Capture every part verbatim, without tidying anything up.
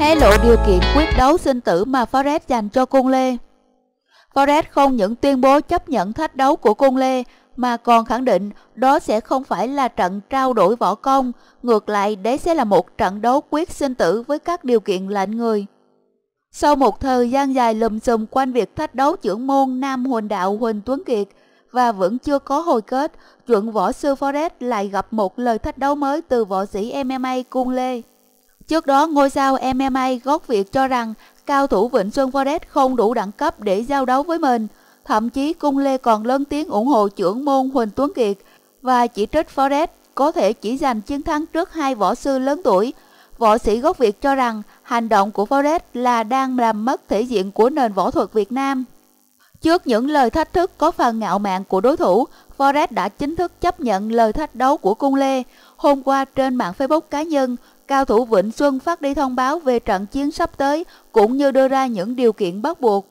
Hé lộ điều kiện quyết đấu sinh tử mà Forrest dành cho Cung Lê. Forrest không những tuyên bố chấp nhận thách đấu của Cung Lê mà còn khẳng định đó sẽ không phải là trận trao đổi võ công, ngược lại đấy sẽ là một trận đấu quyết sinh tử với các điều kiện lạnh người. Sau một thời gian dài lùm xùm quanh việc thách đấu trưởng môn Nam Huỳnh Đạo Huỳnh Tuấn Kiệt và vẫn chưa có hồi kết, chuẩn võ sư Forrest lại gặp một lời thách đấu mới từ võ sĩ em em a Cung Lê. Trước đó, ngôi sao em em a gốc Việt cho rằng cao thủ Vịnh Xuân Forrest không đủ đẳng cấp để giao đấu với mình. Thậm chí Cung Lê còn lớn tiếng ủng hộ trưởng môn Huỳnh Tuấn Kiệt và chỉ trích Forrest có thể chỉ giành chiến thắng trước hai võ sư lớn tuổi. Võ sĩ gốc Việt cho rằng hành động của Forrest là đang làm mất thể diện của nền võ thuật Việt Nam. Trước những lời thách thức có phần ngạo mạn của đối thủ, Forrest đã chính thức chấp nhận lời thách đấu của Cung Lê. Hôm qua trên mạng Facebook cá nhân, cao thủ Vịnh Xuân phát đi thông báo về trận chiến sắp tới cũng như đưa ra những điều kiện bắt buộc.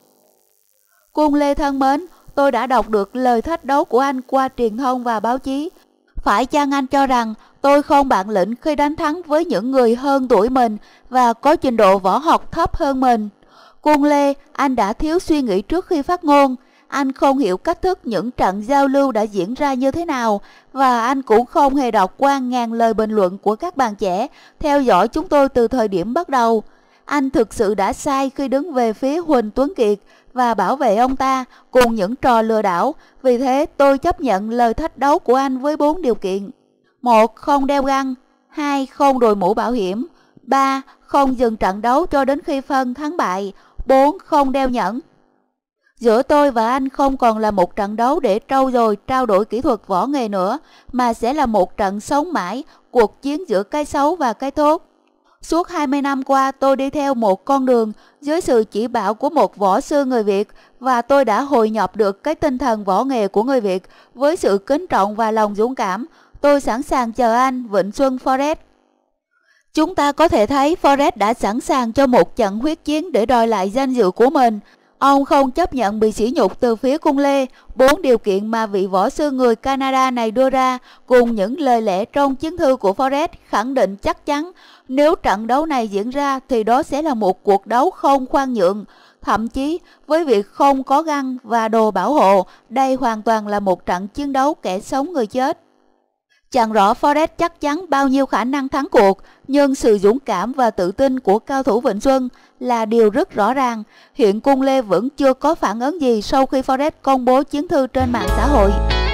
Cung Lê thân mến, tôi đã đọc được lời thách đấu của anh qua truyền thông và báo chí. Phải chăng anh cho rằng tôi không bản lĩnh khi đánh thắng với những người hơn tuổi mình và có trình độ võ học thấp hơn mình? Cung Lê, anh đã thiếu suy nghĩ trước khi phát ngôn. Anh không hiểu cách thức những trận giao lưu đã diễn ra như thế nào và anh cũng không hề đọc qua ngàn lời bình luận của các bạn trẻ theo dõi chúng tôi từ thời điểm bắt đầu. Anh thực sự đã sai khi đứng về phía Huỳnh Tuấn Kiệt và bảo vệ ông ta cùng những trò lừa đảo. Vì thế tôi chấp nhận lời thách đấu của anh với bốn điều kiện. một. Không đeo găng. hai. Không đội mũ bảo hiểm. ba. Không dừng trận đấu cho đến khi phân thắng bại. bốn. Không đeo nhẫn. Giữa tôi và anh không còn là một trận đấu để trau dồi trao đổi kỹ thuật võ nghề nữa, mà sẽ là một trận sống mãi, cuộc chiến giữa cái xấu và cái tốt. Suốt hai mươi năm qua tôi đi theo một con đường dưới sự chỉ bảo của một võ sư người Việt và tôi đã hội nhập được cái tinh thần võ nghề của người Việt với sự kính trọng và lòng dũng cảm. Tôi sẵn sàng chờ anh, Vịnh Xuân Forrest. Chúng ta có thể thấy Forrest đã sẵn sàng cho một trận huyết chiến để đòi lại danh dự của mình. Ông không chấp nhận bị sỉ nhục từ phía Cung Lê. Bốn điều kiện mà vị võ sư người Canada này đưa ra cùng những lời lẽ trong chiến thư của Forrest khẳng định chắc chắn nếu trận đấu này diễn ra thì đó sẽ là một cuộc đấu không khoan nhượng. Thậm chí với việc không có găng và đồ bảo hộ, đây hoàn toàn là một trận chiến đấu kẻ sống người chết. Chẳng rõ Forrest chắc chắn bao nhiêu khả năng thắng cuộc, nhưng sự dũng cảm và tự tin của cao thủ Vịnh Xuân là điều rất rõ ràng. Hiện Cung Lê vẫn chưa có phản ứng gì sau khi Forrest công bố chiến thư trên mạng xã hội.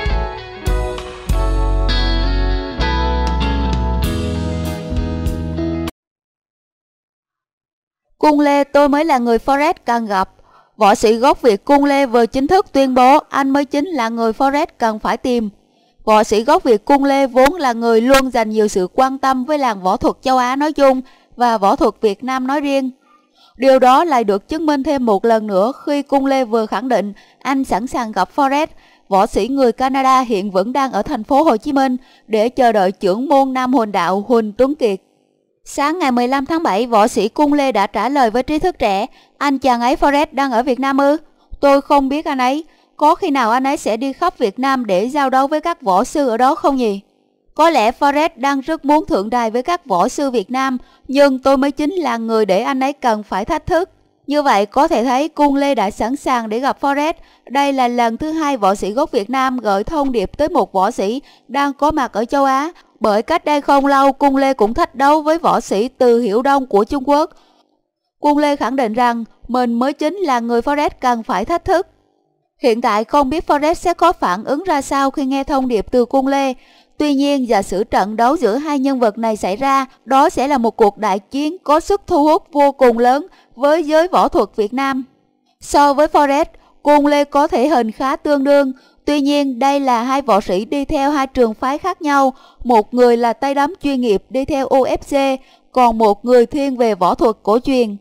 Cung Lê, tôi mới là người Forrest cần gặp. Võ sĩ gốc Việt Cung Lê vừa chính thức tuyên bố anh mới chính là người Forrest cần phải tìm. Võ sĩ gốc Việt Cung Lê vốn là người luôn dành nhiều sự quan tâm với làng võ thuật châu Á nói chung và võ thuật Việt Nam nói riêng. Điều đó lại được chứng minh thêm một lần nữa khi Cung Lê vừa khẳng định anh sẵn sàng gặp Forrest. Võ sĩ người Canada hiện vẫn đang ở thành phố Hồ Chí Minh để chờ đợi trưởng môn Nam Huỳnh Đạo Huỳnh Tuấn Kiệt. Sáng ngày mười lăm tháng bảy, võ sĩ Cung Lê đã trả lời với trí thức trẻ: anh chàng ấy Forrest đang ở Việt Nam ư? Tôi không biết anh ấy. Có khi nào anh ấy sẽ đi khắp Việt Nam để giao đấu với các võ sư ở đó không nhỉ? Có lẽ Forrest đang rất muốn thượng đài với các võ sư Việt Nam, nhưng tôi mới chính là người để anh ấy cần phải thách thức. Như vậy có thể thấy Cung Lê đã sẵn sàng để gặp Forrest. Đây là lần thứ hai võ sĩ gốc Việt Nam gửi thông điệp tới một võ sĩ đang có mặt ở châu Á. Bởi cách đây không lâu, Cung Lê cũng thách đấu với võ sĩ Từ Hiểu Đông của Trung Quốc. Cung Lê khẳng định rằng mình mới chính là người Forrest cần phải thách thức. Hiện tại không biết Forrest sẽ có phản ứng ra sao khi nghe thông điệp từ Cung Lê. Tuy nhiên, giả sử trận đấu giữa hai nhân vật này xảy ra, đó sẽ là một cuộc đại chiến có sức thu hút vô cùng lớn với giới võ thuật Việt Nam. So với Forrest, Cung Lê có thể hình khá tương đương. Tuy nhiên, đây là hai võ sĩ đi theo hai trường phái khác nhau. Một người là tay đấm chuyên nghiệp đi theo u ép xê, còn một người thiên về võ thuật cổ truyền.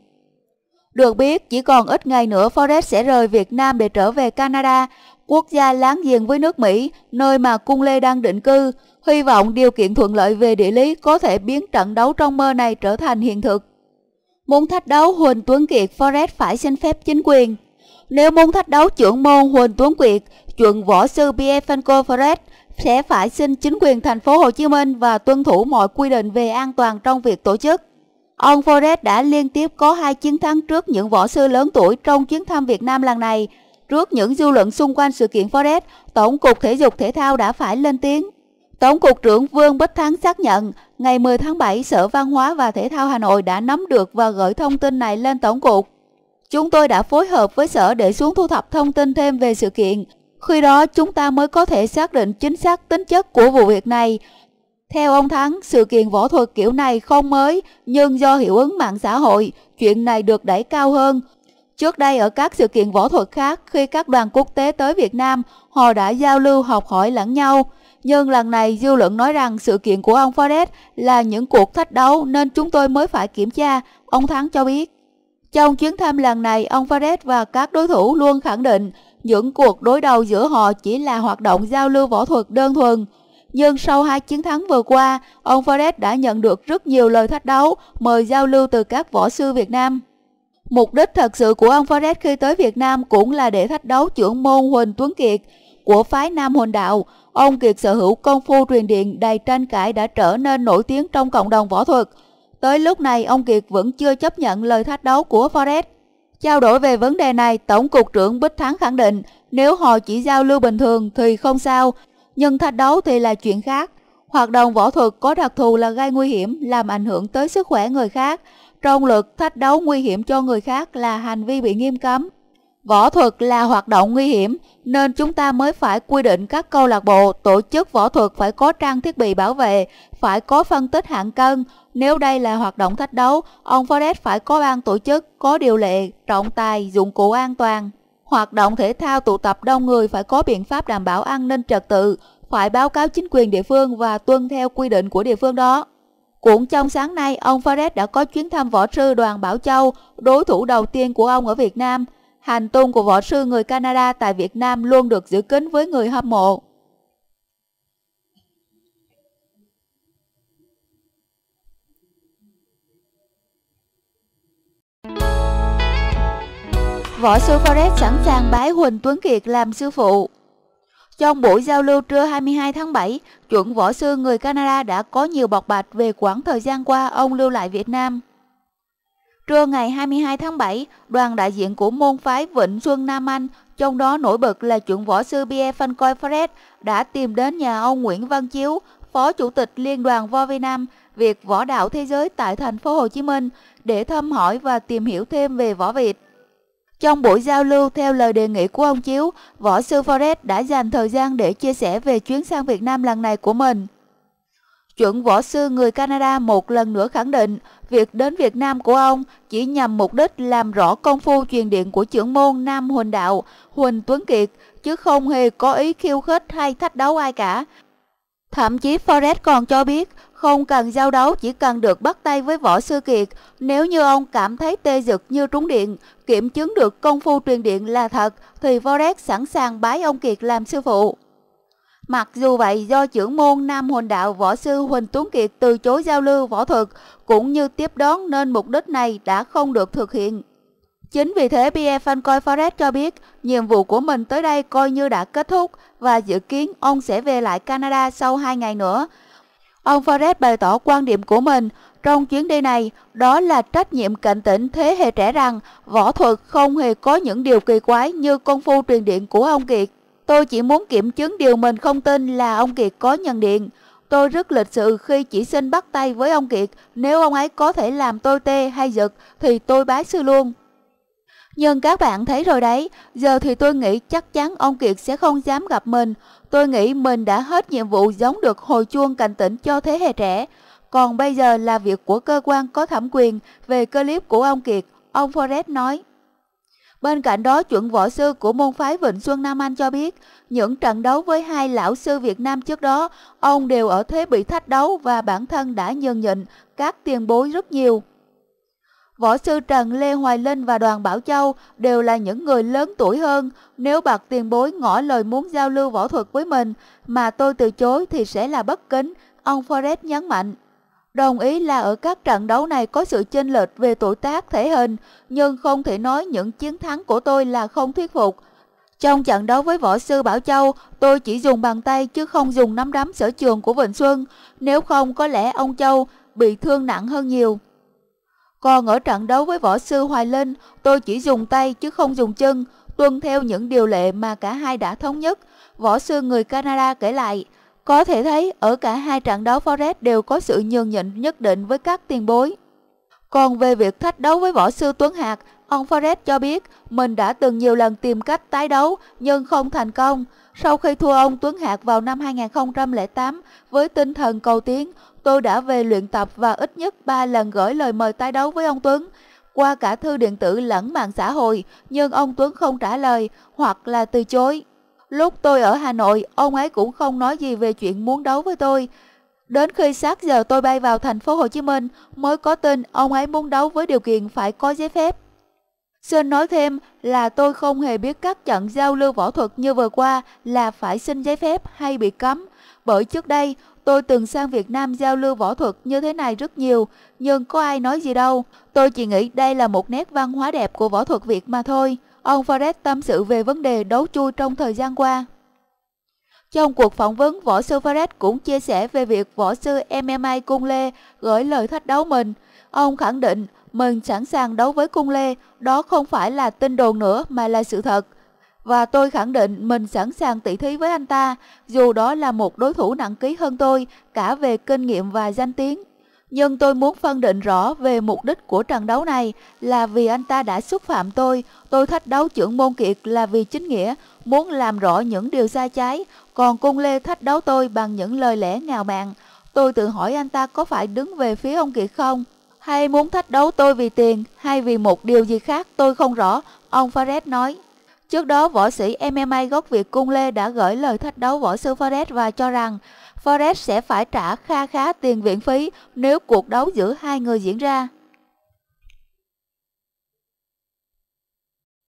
Được biết, chỉ còn ít ngày nữa Forrest sẽ rời Việt Nam để trở về Canada, quốc gia láng giềng với nước Mỹ, nơi mà Cung Lê đang định cư. Hy vọng điều kiện thuận lợi về địa lý có thể biến trận đấu trong mơ này trở thành hiện thực. Muốn thách đấu Huỳnh Tuấn Kiệt, Forrest phải xin phép chính quyền. Nếu muốn thách đấu trưởng môn Huỳnh Tuấn Kiệt, chuẩn võ sư Biefenko Forrest sẽ phải xin chính quyền thành phố Hồ Chí Minh và tuân thủ mọi quy định về an toàn trong việc tổ chức. Ông Forrest đã liên tiếp có hai chiến thắng trước những võ sư lớn tuổi trong chuyến thăm Việt Nam lần này. Trước những dư luận xung quanh sự kiện Forrest, Tổng cục Thể dục Thể thao đã phải lên tiếng. Tổng cục trưởng Vương Bích Thắng xác nhận, ngày mười tháng bảy, Sở Văn hóa và Thể thao Hà Nội đã nắm được và gửi thông tin này lên Tổng cục. Chúng tôi đã phối hợp với Sở để xuống thu thập thông tin thêm về sự kiện. Khi đó chúng ta mới có thể xác định chính xác tính chất của vụ việc này. Theo ông Thắng, sự kiện võ thuật kiểu này không mới, nhưng do hiệu ứng mạng xã hội, chuyện này được đẩy cao hơn. Trước đây ở các sự kiện võ thuật khác, khi các đoàn quốc tế tới Việt Nam, họ đã giao lưu học hỏi lẫn nhau. Nhưng lần này dư luận nói rằng sự kiện của ông Forrest là những cuộc thách đấu nên chúng tôi mới phải kiểm tra, ông Thắng cho biết. Trong chuyến thăm lần này, ông Forrest và các đối thủ luôn khẳng định những cuộc đối đầu giữa họ chỉ là hoạt động giao lưu võ thuật đơn thuần. Nhưng sau hai chiến thắng vừa qua, ông Forrest đã nhận được rất nhiều lời thách đấu, mời giao lưu từ các võ sư Việt Nam. Mục đích thật sự của ông Forrest khi tới Việt Nam cũng là để thách đấu trưởng môn Huỳnh Tuấn Kiệt của phái Nam Huỳnh Đạo. Ông Kiệt sở hữu công phu truyền điện đầy tranh cãi đã trở nên nổi tiếng trong cộng đồng võ thuật. Tới lúc này, ông Kiệt vẫn chưa chấp nhận lời thách đấu của Forrest. Trao đổi về vấn đề này, Tổng cục trưởng Bích Thắng khẳng định nếu họ chỉ giao lưu bình thường thì không sao, nhưng thách đấu thì là chuyện khác. Hoạt động võ thuật có đặc thù là gây nguy hiểm, làm ảnh hưởng tới sức khỏe người khác. Trong luật, thách đấu nguy hiểm cho người khác là hành vi bị nghiêm cấm. Võ thuật là hoạt động nguy hiểm, nên chúng ta mới phải quy định các câu lạc bộ, tổ chức võ thuật phải có trang thiết bị bảo vệ, phải có phân tích hạng cân. Nếu đây là hoạt động thách đấu, ông Forrest phải có ban tổ chức, có điều lệ, trọng tài, dụng cụ an toàn. Hoạt động thể thao tụ tập đông người phải có biện pháp đảm bảo an ninh trật tự, phải báo cáo chính quyền địa phương và tuân theo quy định của địa phương đó. Cũng trong sáng nay, ông Forrest đã có chuyến thăm võ sư Đoàn Bảo Châu, đối thủ đầu tiên của ông ở Việt Nam. Hành tung của võ sư người Canada tại Việt Nam luôn được giữ kín với người hâm mộ. Võ sư Forrest sẵn sàng bái Huỳnh Tuấn Kiệt làm sư phụ. Trong buổi giao lưu trưa hai mươi hai tháng bảy, chuẩn võ sư người Canada đã có nhiều bộc bạch về quãng thời gian qua ông lưu lại Việt Nam. Trưa ngày hai mươi hai tháng bảy, đoàn đại diện của môn phái Vịnh Xuân Nam Anh, trong đó nổi bật là chuẩn võ sư Pierre Francois Forrest, đã tìm đến nhà ông Nguyễn Văn Chiếu, Phó Chủ tịch Liên đoàn Võ Việt Nam, Việt Võ đạo Thế giới tại thành phố Hồ Chí Minh để thăm hỏi và tìm hiểu thêm về võ Việt. Trong buổi giao lưu, theo lời đề nghị của ông Chiếu, võ sư Forrest đã dành thời gian để chia sẻ về chuyến sang Việt Nam lần này của mình. Chuẩn võ sư người Canada một lần nữa khẳng định việc đến Việt Nam của ông chỉ nhằm mục đích làm rõ công phu truyền điện của trưởng môn Nam Huỳnh Đạo, Huỳnh Tuấn Kiệt, chứ không hề có ý khiêu khích hay thách đấu ai cả. Thậm chí Forrest còn cho biết không cần giao đấu, chỉ cần được bắt tay với võ sư Kiệt. Nếu như ông cảm thấy tê dực như trúng điện, kiểm chứng được công phu truyền điện là thật, thì Forrest sẵn sàng bái ông Kiệt làm sư phụ. Mặc dù vậy, do trưởng môn Nam Huỳnh Đạo võ sư Huỳnh Tuấn Kiệt từ chối giao lưu võ thuật cũng như tiếp đón nên mục đích này đã không được thực hiện. Chính vì thế, Pierre Francois Forrest cho biết nhiệm vụ của mình tới đây coi như đã kết thúc và dự kiến ông sẽ về lại Canada sau hai ngày nữa. Ông Forrest bày tỏ quan điểm của mình trong chuyến đi này, đó là trách nhiệm cảnh tỉnh thế hệ trẻ rằng võ thuật không hề có những điều kỳ quái như công phu truyền điện của ông Kiệt. Tôi chỉ muốn kiểm chứng điều mình không tin là ông Kiệt có nhận điện. Tôi rất lịch sự khi chỉ xin bắt tay với ông Kiệt, nếu ông ấy có thể làm tôi tê hay giật thì tôi bái sư luôn. Nhưng các bạn thấy rồi đấy, giờ thì tôi nghĩ chắc chắn ông Kiệt sẽ không dám gặp mình. Tôi nghĩ mình đã hết nhiệm vụ giống được hồi chuông cảnh tỉnh cho thế hệ trẻ. Còn bây giờ là việc của cơ quan có thẩm quyền về clip của ông Kiệt, ông Forrest nói. Bên cạnh đó, chuẩn võ sư của môn phái Vịnh Xuân Nam Anh cho biết, những trận đấu với hai lão sư Việt Nam trước đó, ông đều ở thế bị thách đấu và bản thân đã nhường nhịn các tiền bối rất nhiều. Võ sư Trần Lê Hoài Linh và Đoàn Bảo Châu đều là những người lớn tuổi hơn. Nếu bậc tiền bối ngỏ lời muốn giao lưu võ thuật với mình mà tôi từ chối thì sẽ là bất kính, ông Forrest nhấn mạnh. Đồng ý là ở các trận đấu này có sự chênh lệch về tuổi tác thể hình, nhưng không thể nói những chiến thắng của tôi là không thuyết phục. Trong trận đấu với võ sư Bảo Châu, tôi chỉ dùng bàn tay chứ không dùng nắm đấm sở trường của Vịnh Xuân, nếu không có lẽ ông Châu bị thương nặng hơn nhiều. Còn ở trận đấu với võ sư Hoài Linh, tôi chỉ dùng tay chứ không dùng chân, tuân theo những điều lệ mà cả hai đã thống nhất. Võ sư người Canada kể lại, có thể thấy ở cả hai trận đấu Forrest đều có sự nhường nhịn nhất định với các tiền bối. Còn về việc thách đấu với võ sư Tuấn Hạc, ông Forrest cho biết mình đã từng nhiều lần tìm cách tái đấu nhưng không thành công. Sau khi thua ông Tuấn Hạc vào năm hai nghìn không trăm lẻ tám với tinh thần cầu tiến, tôi đã về luyện tập và ít nhất ba lần gửi lời mời tái đấu với ông Tuấn qua cả thư điện tử lẫn mạng xã hội, nhưng ông Tuấn không trả lời hoặc là từ chối. Lúc tôi ở Hà Nội, ông ấy cũng không nói gì về chuyện muốn đấu với tôi. Đến khi sát giờ tôi bay vào thành phố Hồ Chí Minh mới có tin ông ấy muốn đấu với điều kiện phải có giấy phép. Xin nói thêm là tôi không hề biết các trận giao lưu võ thuật như vừa qua là phải xin giấy phép hay bị cấm, bởi trước đây tôi từng sang Việt Nam giao lưu võ thuật như thế này rất nhiều, nhưng có ai nói gì đâu. Tôi chỉ nghĩ đây là một nét văn hóa đẹp của võ thuật Việt mà thôi. Ông Forrest tâm sự về vấn đề đấu chui trong thời gian qua. Trong cuộc phỏng vấn, võ sư Forrest cũng chia sẻ về việc võ sư em em a Cung Lê gửi lời thách đấu mình. Ông khẳng định mình sẵn sàng đấu với Cung Lê, đó không phải là tin đồn nữa mà là sự thật. Và tôi khẳng định mình sẵn sàng tỷ thí với anh ta, dù đó là một đối thủ nặng ký hơn tôi, cả về kinh nghiệm và danh tiếng. Nhưng tôi muốn phân định rõ về mục đích của trận đấu này là vì anh ta đã xúc phạm tôi. Tôi thách đấu trưởng môn Kiệt là vì chính nghĩa, muốn làm rõ những điều sai trái. Còn Cung Lê thách đấu tôi bằng những lời lẽ ngạo mạn. Tôi tự hỏi anh ta có phải đứng về phía ông Kiệt không? Hay muốn thách đấu tôi vì tiền, hay vì một điều gì khác tôi không rõ, ông Forrest nói. Trước đó, võ sĩ em em a gốc Việt Cung Lê đã gửi lời thách đấu võ sư Forrest và cho rằng Forrest sẽ phải trả kha khá tiền viện phí nếu cuộc đấu giữa hai người diễn ra.